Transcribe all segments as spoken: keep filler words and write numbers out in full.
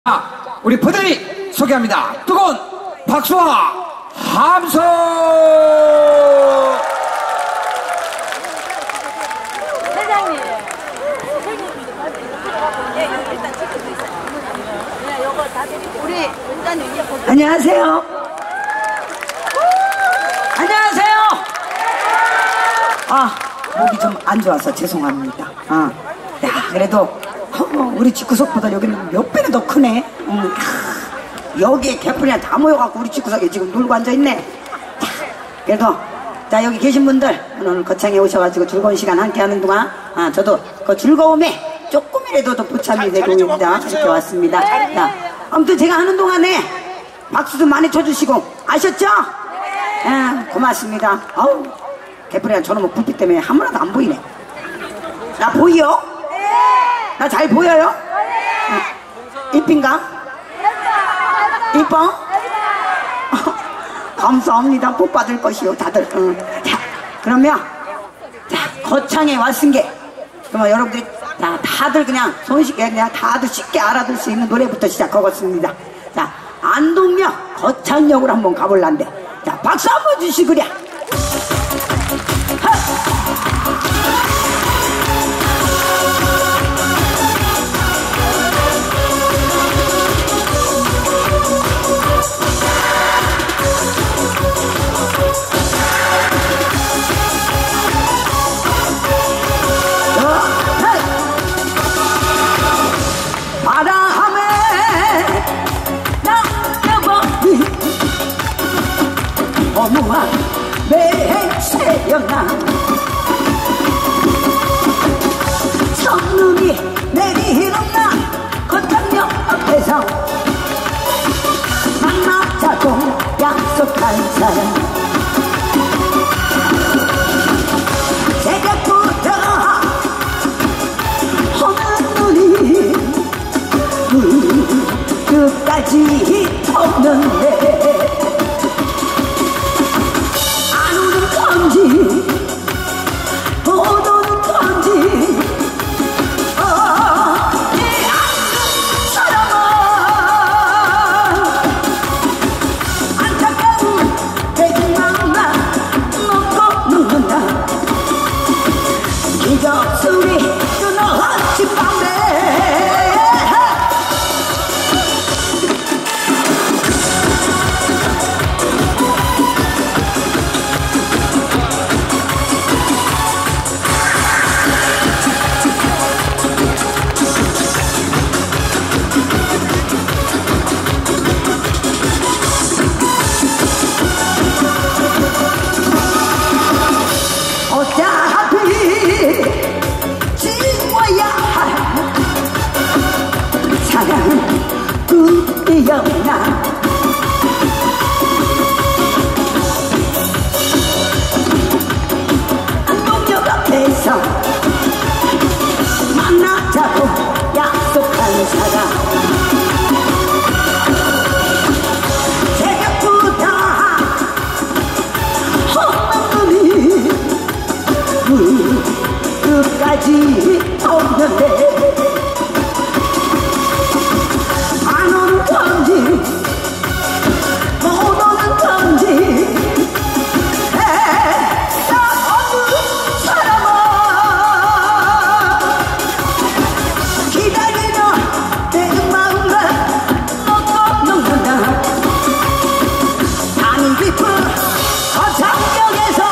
우리 부대리 소개합니다. 뜨거운 박수와 함성. 회장님, 우리 원장님 안녕하세요. 안녕하세요. 아, 목이 좀 안 좋아서 죄송합니다. 아, 야, 그래도 어, 우리 집구석보다 여기는 몇 배나 더 크네. 음, 아, 여기에 개뿔이나 다 모여갖고 우리 집구석에 지금 놀고 앉아있네. 자, 그래도 자, 여기 계신 분들 오늘 거창에 오셔가지고 즐거운 시간 함께하는 동안 아, 저도 그 즐거움에 조금이라도 더 보참이 되고 있다 이렇게 왔습니다. 자, 아무튼 제가 하는 동안에 박수 좀 많이 쳐주시고 아셨죠? 예, 고맙습니다. 아우, 개뿔이나 저는 뭐 불빛 때문에 한 번도 안 보이네. 나 보여? 나 잘 보여요? 어, 이쁜가? 이뻐? 감사합니다. 복 받을 것이요 다들. 응. 자, 그러면 자, 거창에 왔은 게 그러면 여러분들이 자, 다들 그냥 손쉽게 그냥 다들 쉽게 알아들 수 있는 노래부터 시작하겠습니다. 자, 안동역 거창역으로 한번 가볼란데 자, 박수 한번 주시구려. 어무한 매새였나 첫눈이 내리는 날 거창역 앞에서 만나자고 약속한 사람 새벽부터 오는 눈이 끝까지 없는데 못 오는 건지 어, 이 아픈 사람아 안타까운 내 마음만 놓고 눕는다 기적 소리 끊어진 밤에 꿈이었나 안동역 앞에서 만나자고 약속한 사람 새벽부터 오는 눈이 끝까지 없는데 안 오는 건지 못 오는 건지 나 없는 사람아 기다리며 내 마음을 놓고 녹는다 밤이 깊은 거창역에서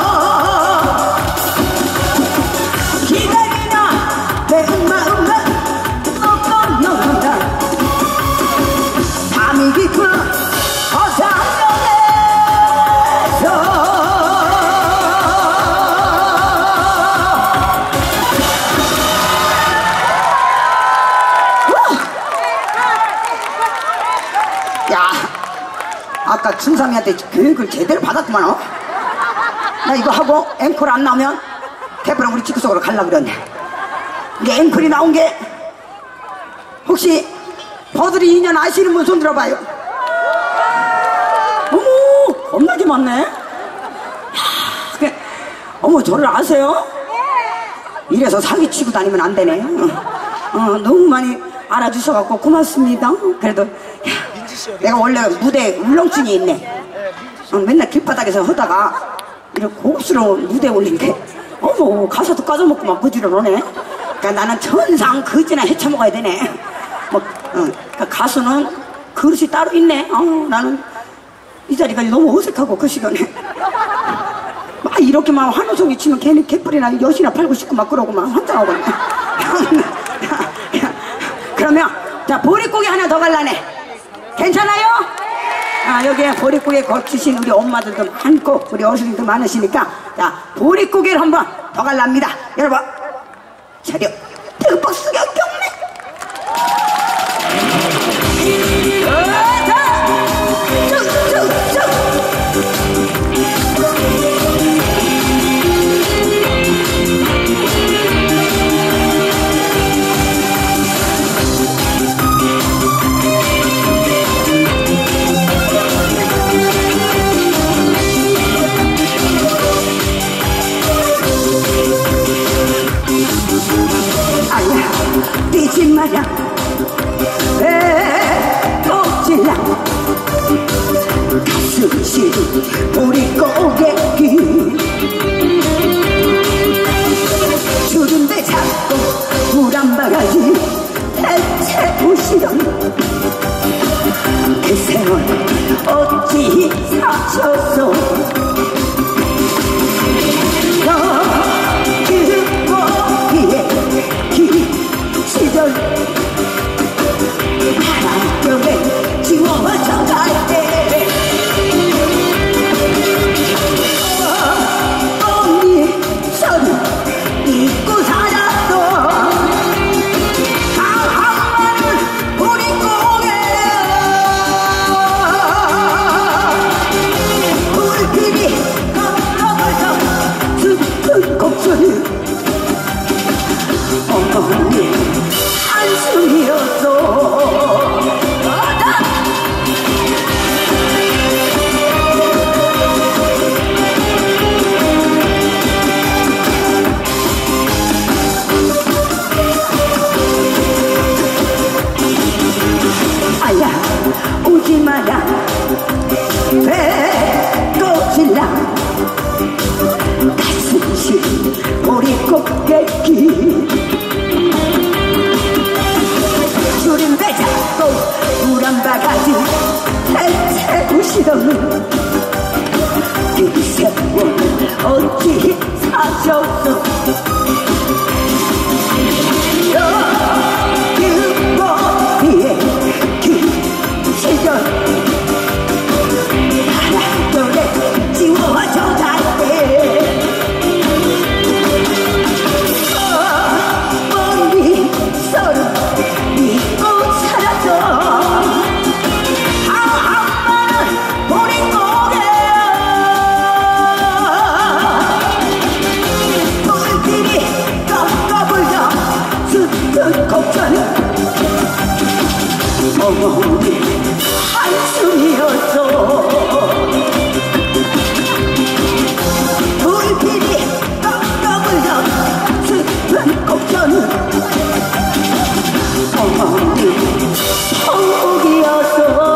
기다리며 내 마음을 놓고 녹는다 밤이 깊은 거창역에서 야, 아까 춘삼이한테 교육을 제대로 받았구만. 어? 나 이거 하고 앵콜 안 나오면 대표랑 우리 집구석으로 가려고 그랬네. 이게 앵콜이 나온 게 혹시 버들이 인연 아시는 분 손 들어봐요. 어머, 겁나게 많네. 야, 그래. 어머, 저를 아세요? 이래서 사기치고 다니면 안 되네. 어, 어, 너무 많이 알아주셔갖고 고맙습니다. 그래도 야, 내가 원래 무대 울렁증이 있네. 어, 맨날 길바닥에서 하다가 이렇게 고급스러운 무대에 올린게 어머 가사도 까져먹고 막 그지를 하네. 그러니까 나는 천상 그지나 헤쳐먹어야 되네. 뭐 어, 그러니까 가수는 그릇이 따로 있네. 어, 나는 이 자리가 너무 어색하고 그 시간에 막 이렇게 막 환호성이 치면 괜히 개뿔이나 엿이나 팔고 싶고 막 그러고 막 환장하거든요. 그러면 자 보릿고기 하나 더 갈라네. 괜찮아요? 아, 여기에 보릿고기 거치신 우리 엄마들도 많고 우리 어르신도 많으시니까 자 보릿고기를 한번 더 갈랍니다. 여러분 차려 듬뿍 숙여 경례. 자 쭉쭉쭉 뛰지 마라 왜 꺾질라 가슴 시린 보릿고개길 주름대 잡고 물 한 바가지 대체 보시던 그 세월 어찌 사셨소. 너 그거기에 시절 바람결에 지워져 갈때 언니 손을 잊고 살았던 강한마늘 보릿고개 불길이 꺾어버려 슬픈 곡소리 어머니 한숨이었어. 아야 오지 마라 왜 꺾질라 가슴 시린 보릿고개길 주림배 잡고 물 한 바가지 대체 우시던 그 세월 어찌 사셨어. 그거기에 그 시절 바람결에 지워져 갈때 멀리 서로 잊고 살았던 한마늘 보릿고개 불길이 꺾어불려 슬픈 곡선 어머니 한숨이었어. 불길이 꺾어불려 슬픈 곡선 어머니 포기였어.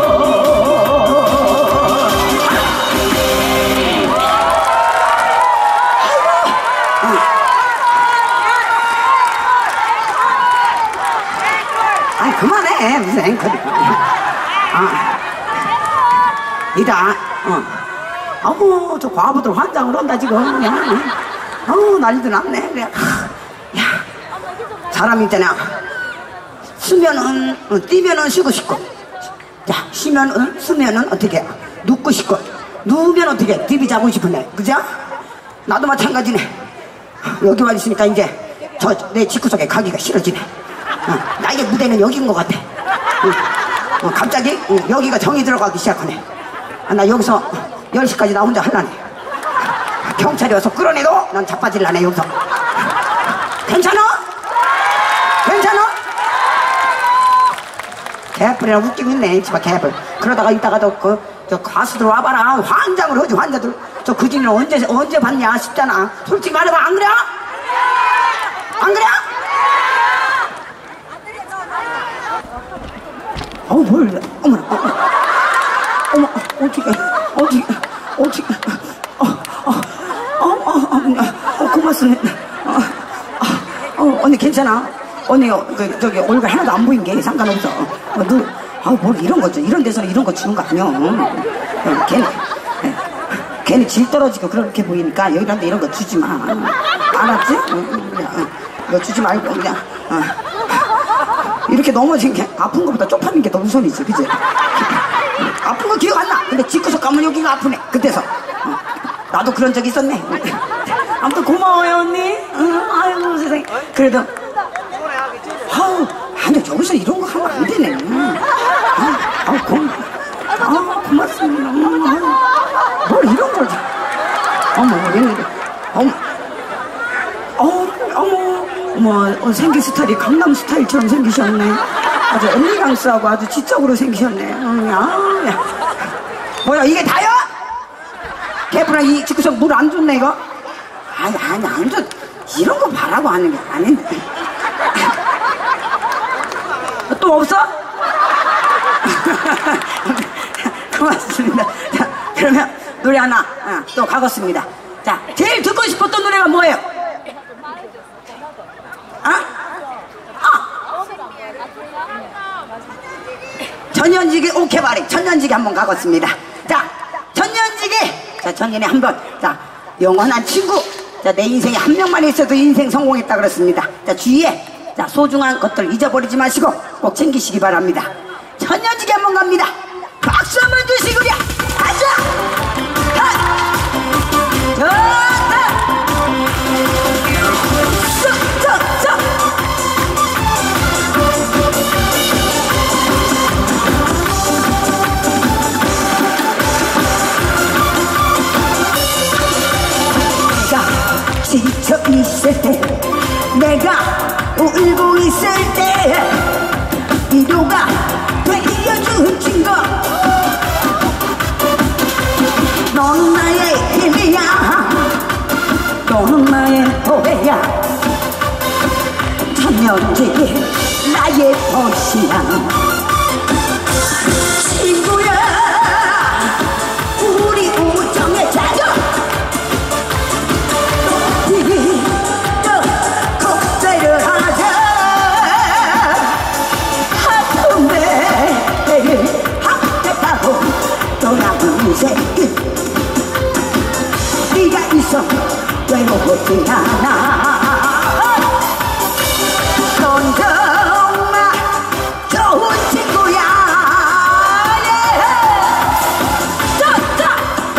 아니 그만해 무슨 앵커리. 아 이다 어. 아우 저 과부들 환장을 한다 지금. 어우 난리도 났네. 그래. 야 사람 있잖아. 쓰면은 어, 뛰면은 쉬고 싶고 자 쉬면은 쓰면은 어떻게 눕고 싶고 누우면 어떻게 디비 자고 싶은데 그죠? 나도 마찬가지네. 여기 와 있으니까 이제 저 내 집구석에 가기가 싫어지네. 어, 나에게 무대는 여기인 것 같아. 어, 어, 갑자기 어, 여기가 정이 들어가기 시작하네. 아, 나 여기서 열 시까지 나 혼자 할라네. 경찰이 와서 끌어내도 난 자빠질라네 여기서. 괜찮아? 괜찮아? 개뿔이라 웃기고 있네 집에 개뿔. 그러다가 이따가도 그 저 가수들 와봐라 환장을 하지. 환자들 저 그진을 언제 언제 봤냐 싶잖아. 솔직히 말해봐. 안 그래? 안 그래? 어, 뭘, 어머나, 어머, 어머, 어떻게, 어떻게, 어떻게, 어, 어, 어, 어, 어, 어, 고맙습니다. 어, 어, 어, 언니 괜찮아? 언니, 그, 저기, 얼굴 하나도 안 보인 게 상관없어. 어, 너, 아, 뭘 이런 거죠? 이런 데서는 이런 거 주는 거 아니야. 어, 괜히, 괜히 질 떨어지고 그렇게 보이니까 여기한테 이런 거 주지 마. 알았지? 어, 그냥, 어, 너 주지 말고, 그냥, 어. 이렇게 넘어진 게 아픈 것보다 쪽파는 게 더 우선이지, 그지? 아픈 거 기억 안 나. 근데 집구석 가면 여기가 아프네. 그때서. 어. 나도 그런 적 있었네. 아무튼 고마워요, 언니. 응, 아이고, 세상에. 그래도, 아우, 아니, 여기서 이런 거 하면 안 되네. 아, 아, 고, 아, 고맙습니다. 아, 뭘 이런 걸. 어머, 웬일이야. 어머, 어, 어머, 어머, 어, 생긴 스타일이 강남 스타일처럼 생기셨네. 아주 엘리강스하고 아주 지적으로 생기셨네. 음, 아, 야. 뭐야, 이게 다야? 개뿔아, 이 집구석 물 안 줬네, 이거? 아니, 아니, 안 줬. 이런 거 바라고 하는 게 아닌데. 또 없어? 고맙습니다. 자, 그러면 노래 하나 어, 또 가겠습니다. 자, 제일 듣고 싶었던 노래가 뭐예요? 아? 아! 전년지기 오케바리 전년지기 한번 가겠습니다. 자, 전년지기. 자, 전년에 한번. 자, 영원한 친구. 자, 내 인생에 한 명만 있어도 인생 성공했다 그렇습니다. 자, 주위에 자, 소중한 것들 잊어버리지 마시고 꼭 챙기시기 바랍니다. 전년지기 한번 갑니다. 박수 한번 주시고요. 가자! 하! 좋다! 쏙, 쏙, 쏙! 내가 지쳐 있을 때 내가 울고 있을 때 위로가 되어준 친구 넌 나의 힘이야 넌 나의 호배야 천년지기 나의 벗이야 친구야 우리 우정의 자녀 높이 더 겁대를 하자 하품에 합격하고 떠나는 새끼 네가 있어 외롭지 않아 넌 정말 좋은 친구야 자,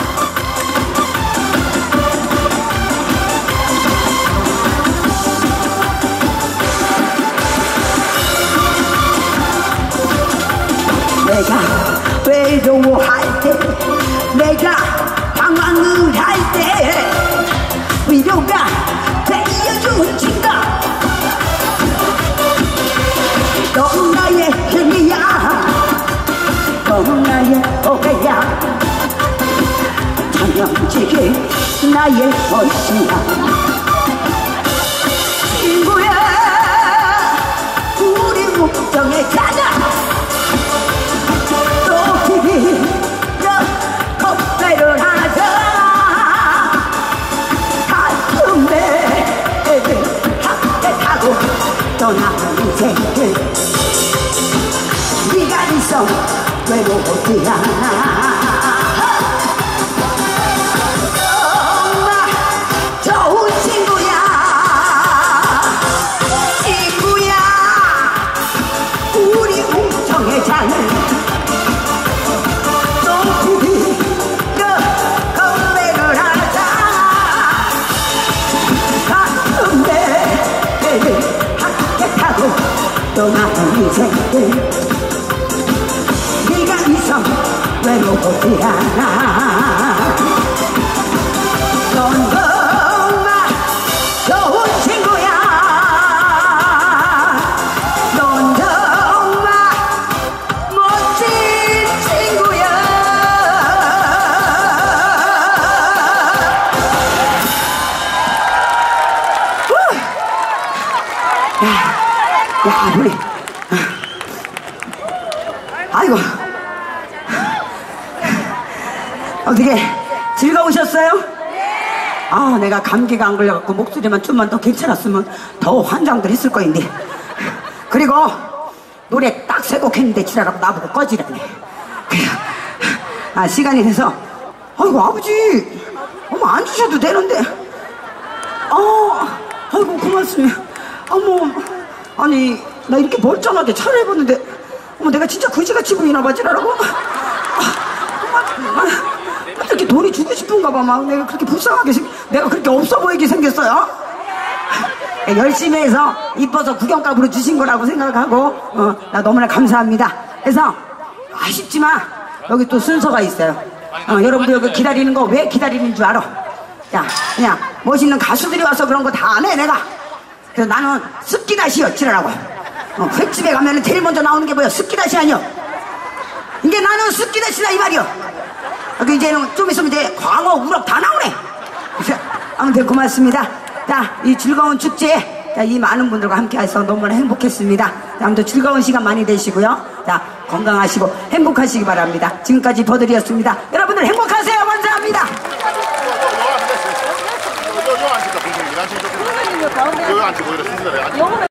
내가 외로워할 때 내가 방황을 할 때 위로가 되어준 친구 넌 나의 힘이야 넌 나의 오해야 천년지기 나의 벗이야 친구야 우리 우정의 자녀 높이 더 겁배를 하자 합격하고 떠나는 새끼 네가 있어 외롭지 않아 정말 좋은 친구야 친구야 우리 우정의 장을 높이 더 건배를 하자 합격하고 떠나는 새끼 네가 있어 외롭지 않아 넌 정말 좋은 친구야 넌 정말 멋진 친구야 야, 우리 아이고. 어떻게 즐거우셨어요? 아, 내가 감기가 안 걸려갖고 목소리만 좀만 더 괜찮았으면 더 환장들 했을 거인데. 그리고 노래 딱 세 곡 했는데 지랄하고 나보고 꺼지라네. 아, 시간이 돼서 아이고 아버지 어머 앉으셔도 되는데. 어, 아이고 고맙습니다. 어머, 아니 나 이렇게 멀쩡하게 차려입었는데 어머 내가 진짜 거지같이 보이나 봐 지랄하고. 아, 이렇게 돈이 주고 싶은가 봐. 막 내가 그렇게 불쌍하게 생 내가 그렇게 없어 보이게 생겼어요. 열심히 해서 이뻐서 구경값으로 주신 거라고 생각하고 어, 나 너무나 감사합니다. 그래서 아쉽지만 여기 또 순서가 있어요. 어, 여러분들 여기 기다리는 거 왜 기다리는 줄 알아? 야, 그냥 멋있는 가수들이 와서 그런 거 다 안 해 내가. 그래서 나는 습기다시요 지랄하고. 어, 횟집에 가면은 제일 먼저 나오는 게 뭐야? 습기다시 아니요? 이게 나는 습기다시다 이 말이요. 그 이제는 좀 있으면 이제 광어, 우럭 다 나오네. 아무튼 고맙습니다. 자, 이 즐거운 축제에 자, 이 많은 분들과 함께해서 너무나 행복했습니다. 아무튼 즐거운 시간 많이 되시고요. 자, 건강하시고 행복하시기 바랍니다. 지금까지 버들이었습니다. 여러분들 행복하세요. 감사합니다. 요 앉으니까 분위기 안 좋겠다. 요 앉고 이렇게 순서대로 앉고.